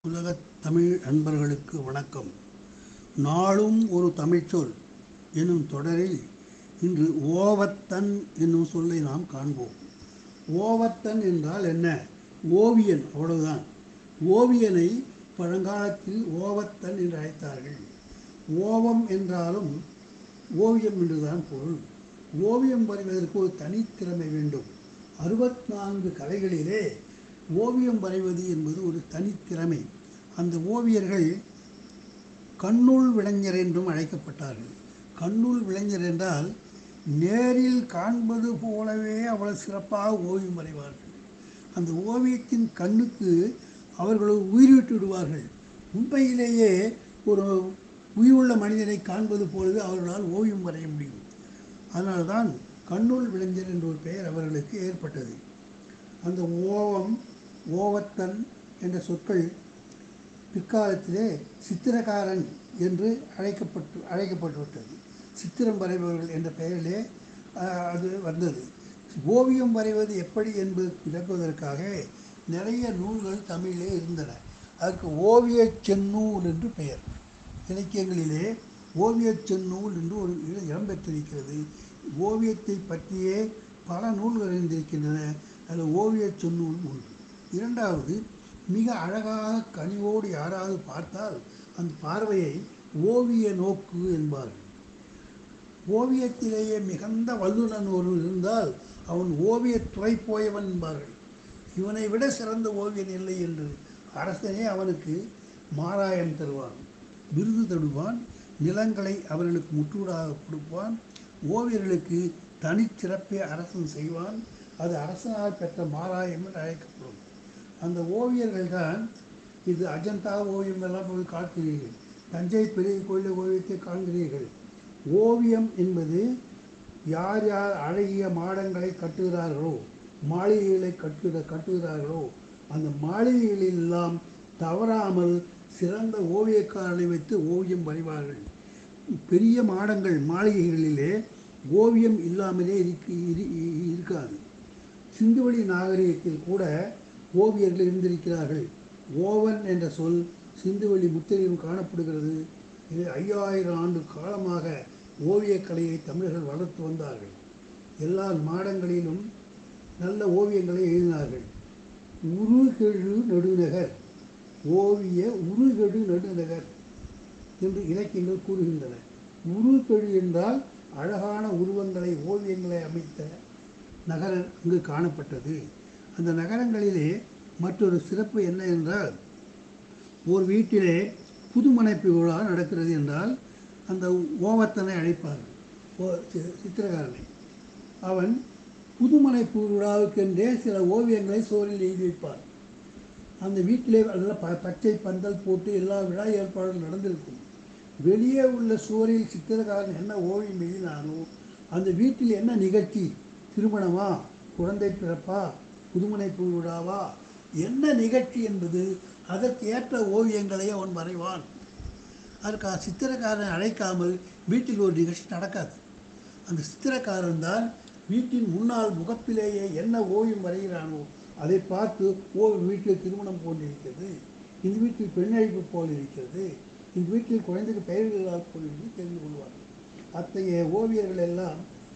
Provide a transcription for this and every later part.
உலகத் தமிழ் நண்பர்களுக்கு வணக்கம். நாளும் ஒரு தமிழ்ச்சொல் எனும் தொடரில் இன்று ஓவத்தன் என்னும் சொல்லை நாம் காண்போம். ஓவத்தன் என்றால் என்ன? ஓவியன், அவ்வளவுதான். ஓவியனை பழங்காலத்தில் ஓவத்தன் என்று அழைத்தார்கள். ஓவம் என்றாலும் ஓவியம் என்றுதான் பொருள். ஓவியம் வரைவதற்கு ஒரு தனித்திறமை வேண்டும். 64 கலைகளிலே ஓவியம் வரைவது என்பது ஒரு தனித்திறமை. அந்த ஓவியர்கள் கண்ணுள் விளைஞர் என்றும் அழைக்கப்பட்டார்கள். கண்ணுள் விளைஞர் என்றால் நேரில் காண்பது போலவே அவ்வளவு சிறப்பாக ஓவியம் வரைவார்கள். அந்த ஓவியத்தின் கண்ணுக்கு அவர்கள் உயிர்விட்டு விடுவார்கள். உண்மையிலேயே ஒரு உயிருள்ள மனிதனை காண்பது போலவே அவர்களால் ஓவியம் வரைய முடியும். அதனால்தான் கண்ணுள் விளைஞர் என்ற ஒரு பெயர் அவர்களுக்கு ஏற்பட்டது. அந்த ஓவம், ஓவத்தன் என்ற சொற்கள் பிற்காலத்திலே சித்திரக்காரன் என்று அழைக்கப்பட்டுவிட்டது. சித்திரம் வரைபவர்கள் என்ற பெயரிலே அது வந்தது. ஓவியம் வரைவது எப்படி என்பது விளக்குவதற்காக நிறைய நூல்கள் தமிழிலே இருந்தன. அதற்கு ஓவிய செந்நூல் என்று பெயர். இலக்கியங்களிலே ஓவிய செந்நூல் என்று ஒரு இடம்பெற்றிருக்கிறது. ஓவியத்தை பற்றியே பல நூல்கள் இருந்திருக்கின்றன. அதில் ஓவிய செந்நூல் ஒன்று. இரண்டாவது, மிக அழகாக கனிவோடு யாராவது பார்த்தால் அந்த பார்வையை ஓவிய நோக்கு என்பார்கள். ஓவியத்திலேயே மிகுந்த வல்லுநன் ஒரு இருந்தால் அவன் ஓவியத்துறை போயவன் என்பார்கள். இவனை விட சிறந்த ஓவியன் இல்லை என்று அரசனே அவனுக்கு மாராயம் தருவான், விருது தருவான், நிலங்களை அவர்களுக்கு முற்றூடாக கொடுப்பான். ஓவியர்களுக்கு தனிச்சிறப்பை அரசன் செய்வான். அது அரசனால் பெற்ற மாராயம் என்று அழைக்கப்படும். அந்த ஓவியர்கள் தான் இது அஜந்தா ஓவியம் எல்லாம் போய் காண்கிறீர்கள், தஞ்சை பெரிய கோயில் ஓவியத்தை காண்கிறீர்கள். ஓவியம் என்பது யார் யார் அழகிய மாடங்களை கட்டுகிறார்களோ, மாளிகைகளை கட்டுகிறார்களோ, அந்த மாளிகைகளெல்லாம் தவறாமல் சிறந்த ஓவியக்காரர்களை வைத்து ஓவியம் வரைவார்கள். பெரிய மாடங்கள், மாளிகைகளிலே ஓவியம் இல்லாமலே இருக்காது. சிந்துவெளி நாகரிகத்தில் கூட ஓவியர்கள் இருந்திருக்கிறார்கள். ஓவன் என்ற சொல் சிந்துவெளி முத்திரையும் காணப்படுகிறது. இது 5000 ஆண்டு காலமாக ஓவியக்கலையை தமிழர்கள் வளர்த்து வந்தார்கள். எல்லா மாடங்களிலும் நல்ல ஓவியங்களை எழுதினார்கள். உருகெழு நெடுநகர், ஓவிய உருகெழு நெடுநகர் என்று இலக்கியங்கள் கூறுகின்றன. உருகெழு என்றால் அழகான உருவங்களை, ஓவியங்களை அமைத்த நகரம் அங்கு காணப்பட்டது. அந்த நகரங்களிலே மற்றொரு சிறப்பு என்ன என்றால், ஒரு வீட்டிலே புதுமனைப்பு விழா நடக்கிறது என்றால் அந்த ஓவத்தனை அழைப்பார்கள், சித்திரக்காரனை. அவன் புதுமனைப்பு விழாவுக்கென்றே சில ஓவியங்களை சுவரில் எழுதி வைப்பார். அந்த வீட்டிலே எல்லாம் பச்சை பந்தல் போட்டு எல்லா விழா ஏற்பாடுகள் நடந்திருக்கும். வெளியே உள்ள சுவரில் சித்திரக்காரன் என்ன ஓவியம் எழுதினானோ, அந்த வீட்டில் என்ன நிகழ்ச்சி, திருமணமா, குழந்தை பிறப்பா, புதுமனைப்பு விழாவா, என்ன நிகழ்ச்சி என்பது அதற்கு ஏற்ற ஓவியங்களை அவன் வரைவான். அதற்காக சித்திரக்காரனை அழைக்காமல் வீட்டில் ஒரு நிகழ்ச்சி நடக்காது. அந்த சித்திரக்காரன் தான் வீட்டின் முன்னாள் முகப்பிலேயே என்ன ஓவியம் வரைகிறானோ அதை பார்த்து, வீட்டில் திருமணம் போல் இருக்கிறது, இந்த வீட்டில் பெண்ணழிப்பு போல் இருக்கிறது, இந்த வீட்டில் குழந்தைக்கு பெயர்களால் போல் என்று தெரிந்து கொள்வார்கள். அத்தகைய ஓவியர்கள் எல்லாம்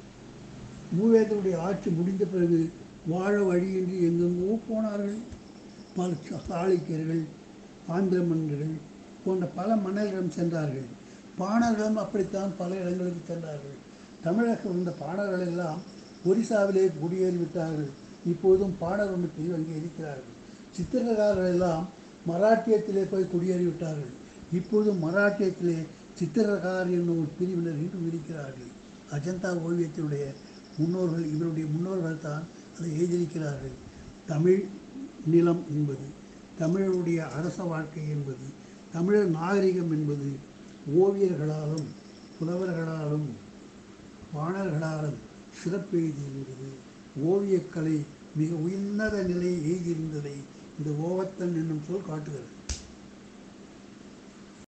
மூவேந்தருடைய ஆட்சி முடிந்த பிறகு வாழ வழியின்றி எங்கெங்கோ போனார்கள். பல சாளுக்கியர்கள், ஆந்திர மன்னர்கள் போன்ற பல மன்னர்களிடம் சென்றார்கள். பாணர்களும் அப்படித்தான் பல இடங்களுக்கு சென்றார்கள். தமிழகம் வந்த பாணர்கள் எல்லாம் ஒரிசாவிலே குடியேறிவிட்டார்கள். இப்போதும் பாணர் ஒன்று பிரிவு அங்கே இருக்கிறார்கள். சித்திரக்காரர்கள் எல்லாம் மராட்டியத்திலே போய் குடியேறிவிட்டார்கள். இப்பொழுதும் மராட்டியத்திலே சித்திரக்காரர் என்னும் ஒரு பிரிவினர் இன்றும் இருக்கிறார்கள். அஜந்தா ஓவியத்தினுடைய முன்னோர்கள், இவருடைய முன்னோர்கள் தான் அதை எழுதியிருக்கிறார்கள். தமிழ் நிலம் என்பது, தமிழருடைய அரச வாழ்க்கை என்பது, தமிழர் நாகரிகம் என்பது ஓவியர்களாலும் புலவர்களாலும் பாணர்களாலும் சிறப்பு எழுதியிருந்தது. ஓவியக்கலை மிக உயர்ந்த நிலையை எழுதியிருந்ததை இந்த ஓவத்தன் என்னும் சொல் காட்டுகிறது.